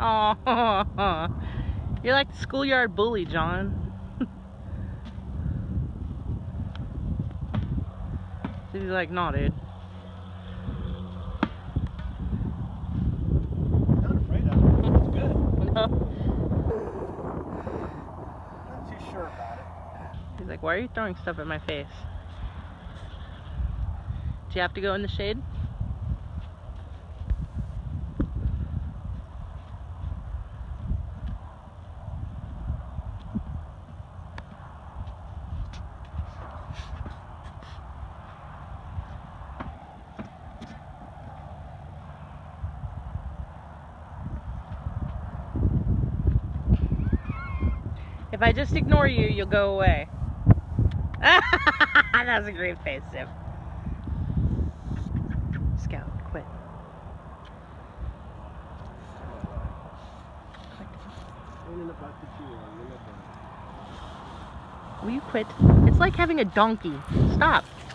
Oh, you're like the schoolyard bully, John. He's like, no, dude. I'm not afraid of it. It's good. No. Not too sure about it. He's like, why are you throwing stuff at my face? Do you have to go in the shade? If I just ignore you, you'll go away. That was a great face, Zip. Scout, quit. Will you quit? It's like having a donkey. Stop.